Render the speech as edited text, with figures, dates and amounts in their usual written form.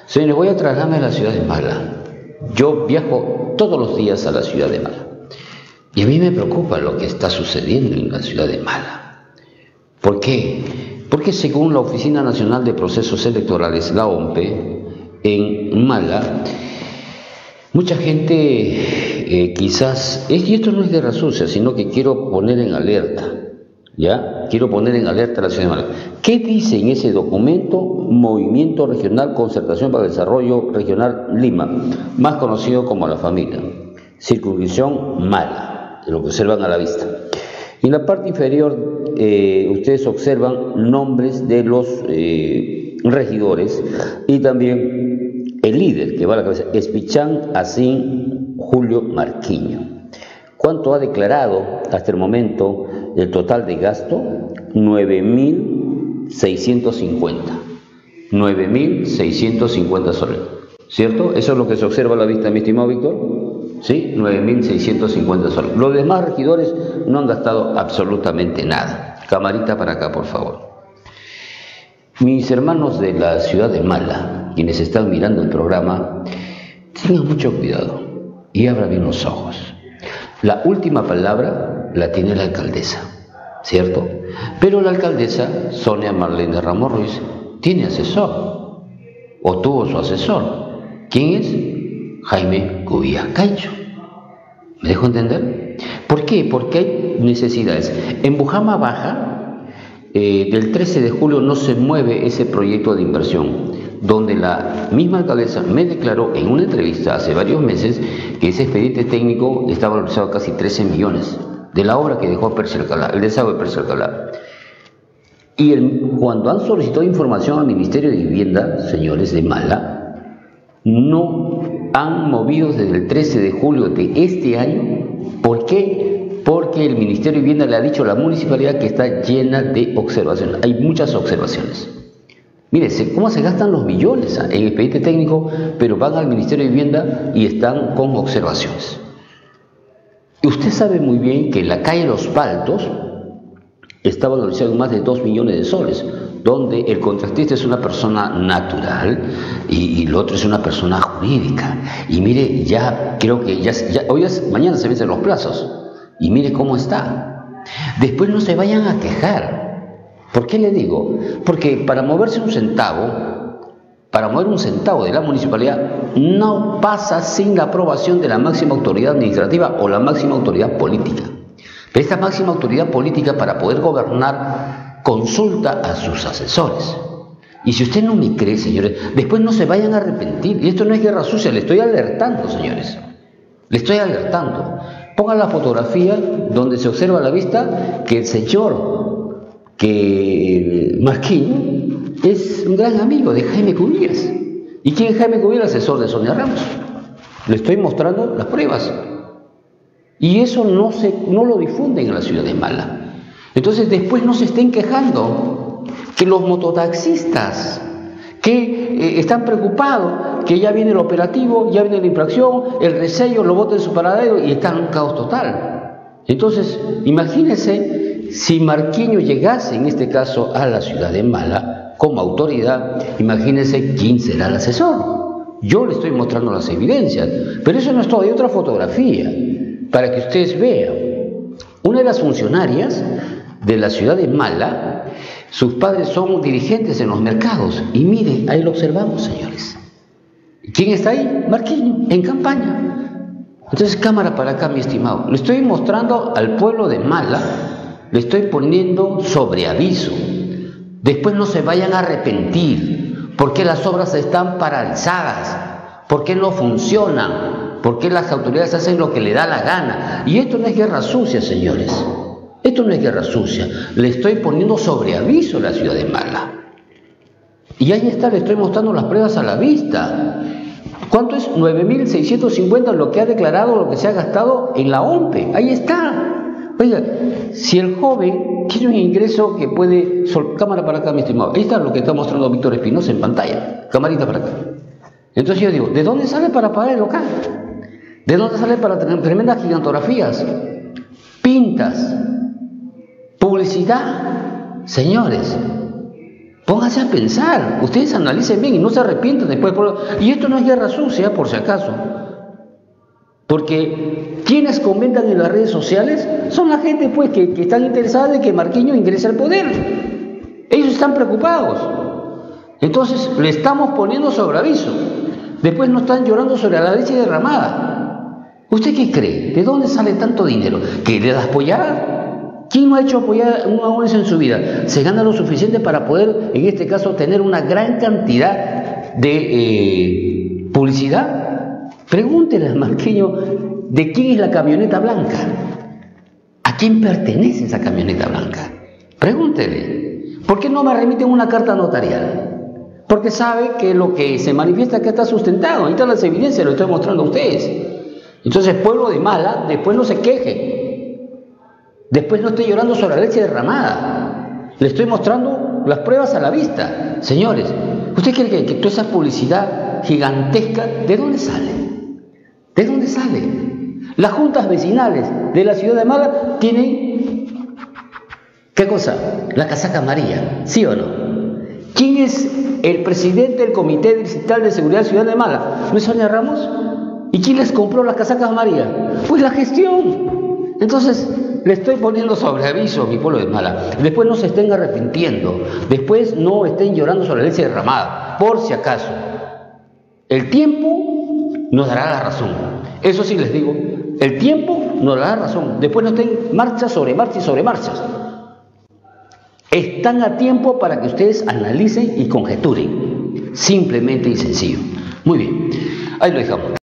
Señores, voy a trasladarme a la ciudad de Mala. Yo viajo todos los días a la ciudad de Mala. Y a mí me preocupa lo que está sucediendo en la ciudad de Mala. ¿Por qué? Porque según la Oficina Nacional de Procesos Electorales, la OMPE, en Mala, mucha gente quizás, y esto no es guerra sucia, sino que quiero poner en alerta, ¿ya? Quiero poner en alerta a la ciudad de Mala. ¿Qué dice en ese documento Movimiento Regional Concertación para el Desarrollo Regional Lima, más conocido como La Familia? Circunscripción Mala, de lo que observan a la vista. En la parte inferior ustedes observan nombres de los regidores y también el líder que va a la cabeza, Espichán Asín Julio Marquiño. ¿Cuánto ha declarado hasta el momento el total de gasto? 9.650. 9.650 soles. ¿Cierto? Eso es lo que se observa a la vista, mi estimado Víctor. ¿Sí? 9.650 soles. Los demás regidores no han gastado absolutamente nada. Camarita para acá, por favor. Mis hermanos de la ciudad de Mala, quienes están mirando el programa, tengan mucho cuidado y abran bien los ojos. La última palabra la tiene la alcaldesa, ¿cierto? Pero la alcaldesa, Sonia Marlene Ramos Ruiz, tiene asesor, o tuvo su asesor. ¿Quién es? Jaime Cubilla Caicho. ¿Me dejo entender? ¿Por qué? Porque hay necesidades. En Bujama Baja, del 13 de julio no se mueve ese proyecto de inversión, donde la misma alcaldesa me declaró en una entrevista hace varios meses que ese expediente técnico está valorizado casi 13 millones de la obra que dejó Percy Alcalá, el desagüe de Percy Alcalá. Y cuando han solicitado información al Ministerio de Vivienda, señores de Mala, no han movido desde el 13 de julio de este año. ¿Por qué? Porque el Ministerio de Vivienda le ha dicho a la municipalidad que está llena de observaciones. Hay muchas observaciones. Mire, ¿cómo se gastan los millones en el expediente técnico, pero van al Ministerio de Vivienda y están con observaciones? Y usted sabe muy bien que la calle Los Paltos está valorizado en más de 2 millones de soles, donde el contratista es una persona natural y el otro es una persona jurídica. Y mire, ya creo que mañana se vencen los plazos. Y mire cómo está. Después no se vayan a quejar. ¿Por qué le digo? Porque para moverse un centavo, para mover un centavo de la municipalidad, no pasa sin la aprobación de la máxima autoridad administrativa o la máxima autoridad política. Pero esta máxima autoridad política, para poder gobernar, consulta a sus asesores. Y si usted no me cree, señores, después no se vayan a arrepentir. Y esto no es guerra sucia, le estoy alertando, señores. Le estoy alertando. Pongan la fotografía donde se observa a la vista que el señor Marquiño es un gran amigo de Jaime Cubillas. ¿Y quién es Jaime Cubillas? El asesor de Sonia Ramos. Le estoy mostrando las pruebas. Y eso no lo difunden en la ciudad de Mala. Entonces después no se estén quejando que los mototaxistas que están preocupados, que ya viene el operativo, ya viene la infracción, el resello, lo boten en su paradero y están en un caos total. Entonces, imagínense si Marquiño llegase, en este caso, a la ciudad de Mala como autoridad, imagínense quién será el asesor. Yo le estoy mostrando las evidencias, pero eso no es todo, hay otra fotografía para que ustedes vean. Una de las funcionarias de la ciudad de Mala, sus padres son dirigentes en los mercados. Y mire, ahí lo observamos, señores. ¿Quién está ahí? Marquiño, en campaña. Entonces, cámara para acá, mi estimado. Le estoy mostrando al pueblo de Mala, le estoy poniendo sobre aviso. Después no se vayan a arrepentir. ¿Por qué las obras están paralizadas? ¿Por qué no funcionan? ¿Por qué las autoridades hacen lo que le da la gana? Y esto no es guerra sucia, señores. Esto no es guerra sucia. Le estoy poniendo sobre aviso a la ciudad de Mala. Y ahí está, le estoy mostrando las pruebas a la vista. ¿Cuánto es? 9.650 lo que ha declarado, lo que se ha gastado en la OMPE. Ahí está. Oiga, si el joven tiene un ingreso que puede... Cámara para acá, mi estimado. Ahí está lo que está mostrando Víctor Espinosa en pantalla. Camarita para acá. Entonces yo digo, ¿de dónde sale para pagar el local? ¿De dónde sale para tener tremendas gigantografías? Pintas. Publicidad. Señores, Pónganse a pensar, ustedes analicen bien y no se arrepientan después. Y esto no es guerra sucia, por si acaso. Porque quienes comentan en las redes sociales son la gente pues que están interesada de que Marquinhos ingrese al poder. Ellos están preocupados. Entonces le estamos poniendo sobre aviso. Después no están llorando sobre la leche derramada. ¿Usted qué cree? ¿De dónde sale tanto dinero? ¿Que le das apoyar? ¿Quién no ha hecho apoyar una ONG en su vida? Se gana lo suficiente para poder, en este caso, tener una gran cantidad de publicidad. Pregúntele al Marquinhos de quién es la camioneta blanca. ¿A quién pertenece esa camioneta blanca? Pregúntele. ¿Por qué no me remiten una carta notarial? Porque sabe que lo que se manifiesta acá está sustentado. Ahí están las evidencias, lo estoy mostrando a ustedes. Entonces, pueblo de Mala, después no se queje. Después no estoy llorando sobre la leche derramada. Le estoy mostrando las pruebas a la vista. Señores, ¿usted cree que toda esa publicidad gigantesca, ¿de dónde sale? ¿De dónde sale? Las juntas vecinales de la ciudad de Mala tienen, ¿qué cosa? La casaca amarilla, ¿sí o no? ¿Quién es el presidente del Comité Distrital de Seguridad de Ciudad de Mala? ¿No es Sonia Ramos? ¿Y quién les compró las casacas amarillas? Pues la gestión. Entonces, le estoy poniendo sobre aviso a mi pueblo de Mala. Después no se estén arrepintiendo. Después no estén llorando sobre la leche derramada. Por si acaso. El tiempo nos dará la razón. Eso sí les digo. El tiempo nos dará la razón. Después no estén marchas sobre marchas y sobre marchas. Están a tiempo para que ustedes analicen y conjeturen. Simplemente y sencillo. Muy bien. Ahí lo dejamos.